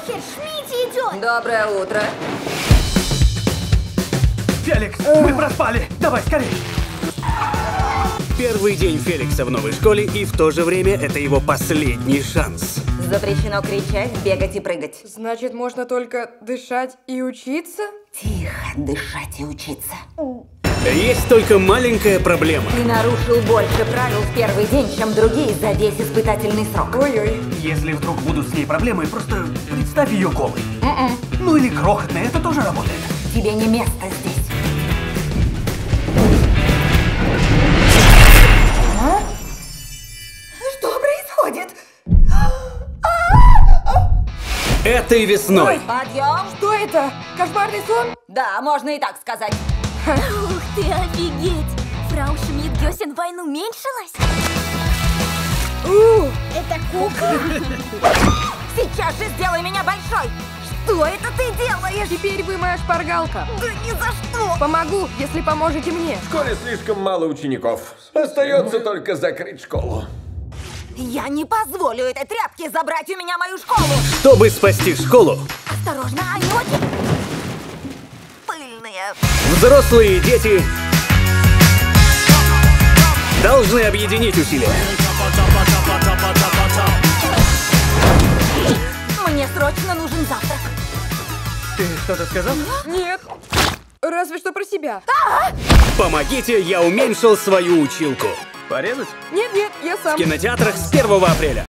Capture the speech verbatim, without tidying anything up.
Рокет, Шмидти идет! Доброе утро. Феликс, мы проспали. Давай, скорей. Первый день Феликса в новой школе, и в то же время это его последний шанс. Запрещено кричать, бегать и прыгать. Значит, можно только дышать и учиться? Тихо дышать и учиться. Есть только маленькая проблема. Ты нарушил больше правил в первый день, чем другие за весь испытательный срок. Ой-ой. Если вдруг будут с ней проблемы, просто представь ее голой. Ну или крохотной, это тоже работает. Тебе не место здесь. А? Что происходит? Этой весной Подъем! Что это? Кошмарный сон? Да, можно и так сказать. Ух ты, офигеть! Фрау Шмидт-Гёсен войну уменьшилась? У, Это кукла? Сейчас же сделай меня большой! Что это ты делаешь? теперь вы моя шпаргалка. Да ни за что! Помогу, если поможете мне. В школе слишком мало учеников. Остается только закрыть школу. Я не позволю этой тряпке забрать у меня мою школу! чтобы спасти школу, Осторожно, они очень пыльные. взрослые и дети должны объединить усилия. Мне срочно нужен завтрак. Ты что-то сказал? Нет. Разве что про себя. Помогите, я уменьшил свою училку. Порезать? Нет-нет, я сам. В кинотеатрах с первого апреля.